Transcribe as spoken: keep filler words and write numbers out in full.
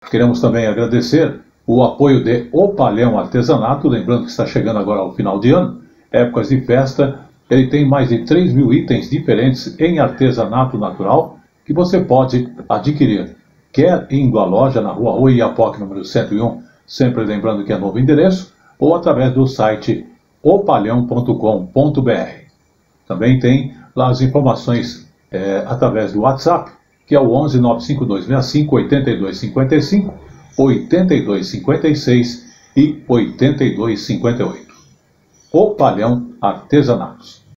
Queremos também agradecer o apoio de O Palhão Artesanato, lembrando que está chegando agora ao final de ano, épocas de festa. Ele tem mais de três mil itens diferentes em artesanato natural que você pode adquirir, quer indo à loja na rua Oiapoque, número cento e um, sempre lembrando que é novo endereço, ou através do site o palhão ponto com ponto br. Também tem lá as informações é, através do WhatsApp, que é o onze nove cinco dois seis cinco oito dois cinco cinco, oito dois cinco seis e oito dois cinco oito. O Palhão Artesanatos.